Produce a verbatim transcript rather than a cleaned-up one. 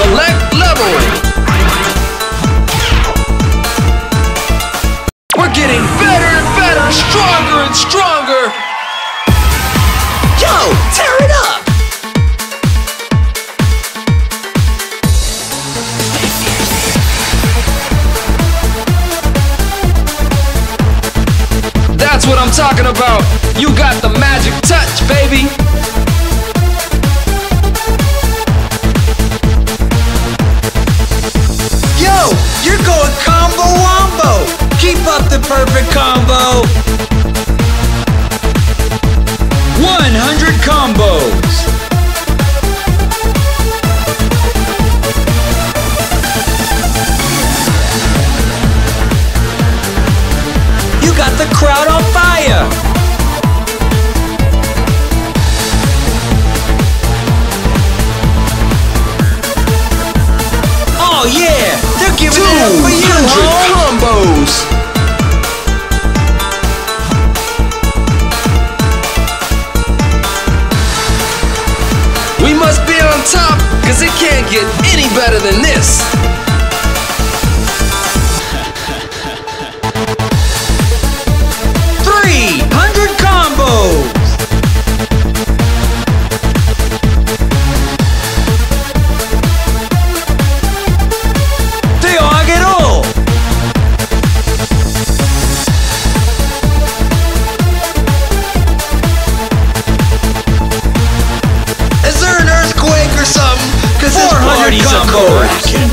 Select level. We're getting better and better, stronger and stronger. Yo, tear it up. That's what I'm talking about. You got the magic touch, baby. Yo, you're going combo wombo. Keep up the perfect combo. one hundred combos. You got the crowd on fire. Oh yeah, they're giving it up for you, home. Combos. We must be on top, cause it can't get any better than this. three hundred combos. They all get all. Is there an earthquake or something? Cause this party's a combos.